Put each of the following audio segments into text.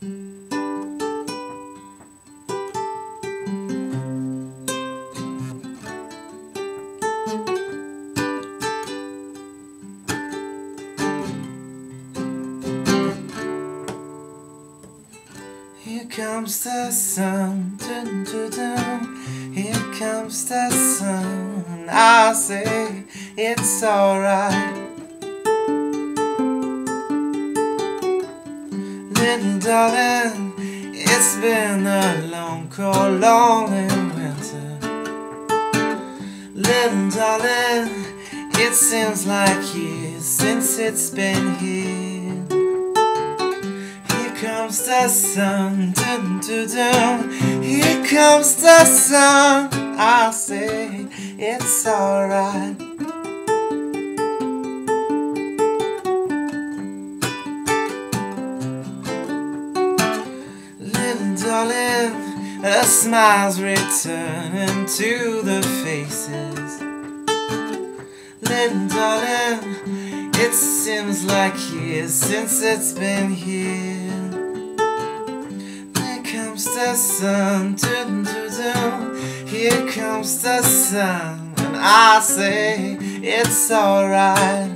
Here comes the sun, dun, dun, dun. Here comes the sun. I say it's alright. Little darling, it's been a long, cold, lonely winter. Little darling, it seems like years since it's been here. Here comes the sun, dun, dun, dun. Here comes the sun. I say it's alright. Little darling, a smile's returning to the faces. Little darling, it seems like years since it's been here. Here comes the sun, dun, dun, dun. Here comes the sun, and I say it's alright.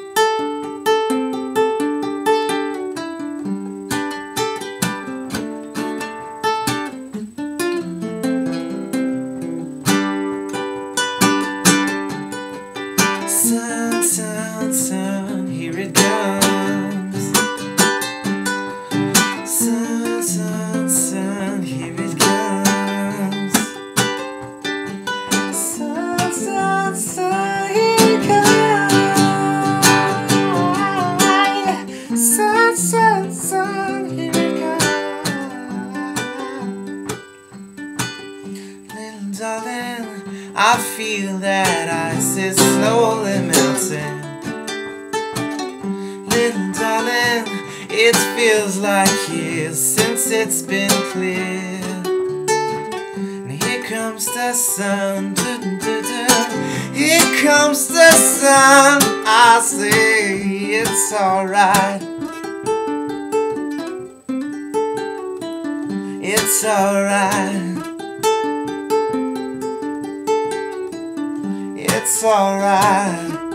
Sun, sun, sun, here it comes. Sun, sun, sun, here it comes. Sun, sun, sun, here it comes. Sun, sun, sun, here it comes. Little darling, I feel that ice is slowly melting. Little darling, it feels like years since it's been clear. And here comes the sun, dun, dun, dun. Here comes the sun. I say it's alright. It's alright. It's alright.